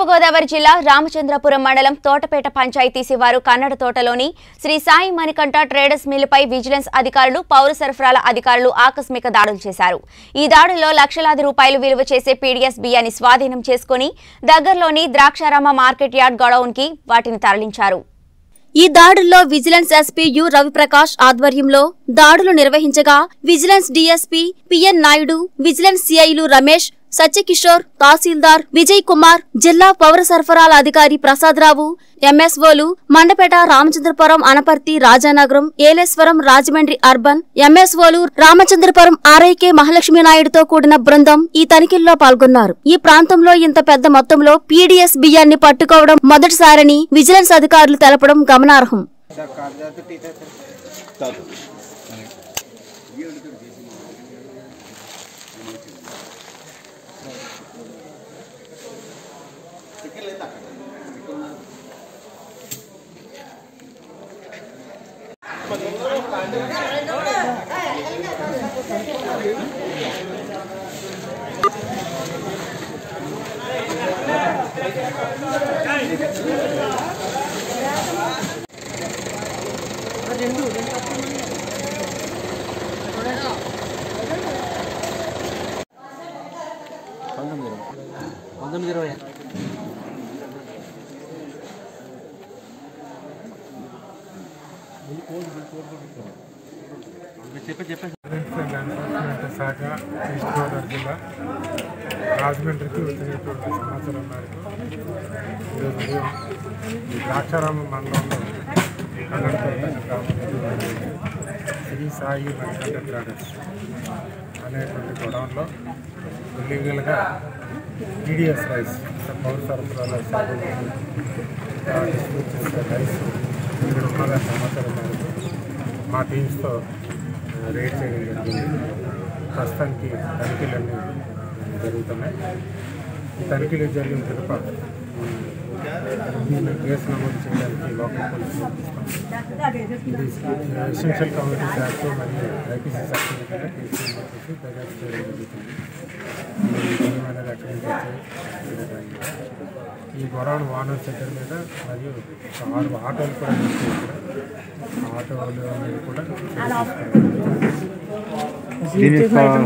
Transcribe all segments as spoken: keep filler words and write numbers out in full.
తూర్పు గోదావరి జిల్లా రామచంద్రపురం మండలం తోటపేట పంచాయతీ శివారు కన్నడ తోటలోని శ్రీ సాయి మణికంఠ ట్రేడర్స్ మిల్లుపై విజిలెన్స్ అధికారులు పౌర సరఫరాల అధికారులు ఆకస్మిక దాడులు చేశారు. ఈ దాడుల్లో లక్షలాది రూపాయలు విలువ చేసే పీడీఎస్ బియ్యాన్ని స్వాధీనం చేసుకుని దగ్గరలోని ద్రాక్షారామ మార్కెట్ యార్డ్ గోడౌన్ కి వాటిని తరలించారు. ఈ దాడుల్లో విజిలెన్స్ ఎస్పీ యు రవిప్రకాష్ ఆధ్వర్యంలో దాడులు నిర్వహించగా విజిలెన్స్ డీఎస్పీ పిఎన్ నాయుడు, విజిలెన్స్ సిఐలు రమేష్, సత్యకిషోర్, తహసీల్దార్ విజయ్ కుమార్, జిల్లా పౌర సరఫరాల అధికారి ప్రసాదరావు, ఎంఎస్ఓలు మండపేట, రామచంద్రపురం, అనపర్తి, రాజానగరం, ఏలేశ్వరం, రాజమండ్రి అర్బన్ ఎంఎస్ఓలు, రామచంద్రపురం ఆర్ఐకే మహాలక్ష్మి నాయుడుతో కూడిన బృందం ఈ తనిఖీల్లో పాల్గొన్నారు. ఈ ప్రాంతంలో ఇంత పెద్ద మొత్తంలో పీడీఎస్ బియ్యాన్ని పట్టుకోవడం మొదటిసారని విజిలెన్స్ అధికారులు తెలపడం గమనార్హం. పంతొమ్మిది ఇరవై చెప్పే చెప్పే శాఖ ఈస్ట్ గోదావరి జిల్లా రాజమండ్రికి వచ్చినటువంటి సమాచారం మేరకు ఈరోజు ఉదయం ఈ ద్రాక్షారామ మండలంలో కన్నడపేట గ్రామంలో శ్రీ సాయి మణికంఠ ట్రేడర్స్ అనేటువంటి గొడవల్లో ఇల్లీగల్గా పీడీఎస్ రైస్ పౌర సరఫరాల సాగులు డిస్ట్రిబ్యూట్ చేసే రైస్ ఇక్కడ ఉన్నదని సమాచారం మేరకు మా టీమ్స్తో రేడ్ చేయడం జరిగింది. ప్రస్తుతానికి తనిఖీలన్నీ జరుగుతున్నాయి. ఈ తనిఖీలు జరిగిన పిదప దీన్ని కేసు నమోదు చేయడానికి లోకల్ పోలీసులు పంపిస్తాం. ఇది ఎసెన్షియల్ కమ్యూనిటీస్ యాక్ట్ మరియు ఐపీసీ సెక్షన్ కింద కేసు నమోదు చేసి దర్యాప్తు చేయడం జరుగుతుంది. అనేది ఎక్కడి నుంచి వచ్చాయి ఈ గొడవలు ఓనర్స్ దగ్గర మీద మరియు ఆరు ఆటోలు కూడా ఆటోలు అనేది కూడా సీజ్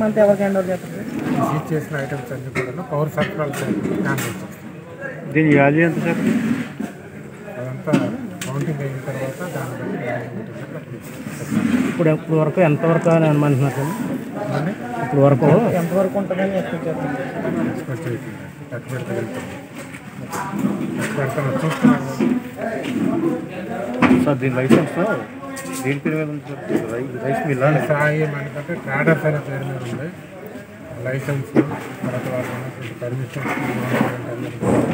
చేసిన ఐటమ్స్ అన్ని కూడా పౌర సరఫరాల హ్యాండిల్ చేస్తాం. దీని వాల్యూ ఎంత సార్? అదంతా కౌంటింగ్ అయిన తర్వాత దాని బట్టి ఇప్పుడు ఇప్పుడు వరకు ఎంతవరకు అని అనుకుంటున్నారు సార్? ఇప్పుడు వరకు ఎంతవరకు ఉంటుందని ఎక్స్పెక్ట్ చేస్తాను. ఎక్స్పెక్ట్ అవుతుంది ఎక్కడ పెడితే వెళ్తాం ఎక్కడ చూస్తున్నాను సార్. దీని లైసెన్స్ దేని పేరు మీద ఉంది సార్? రైస్ మిల్ సాయి మనకంటే ట్రేడర్స్ అనే పేరు మీద ఉంది. లైసెన్స్ తర్వాత వాళ్ళు పర్మిషన్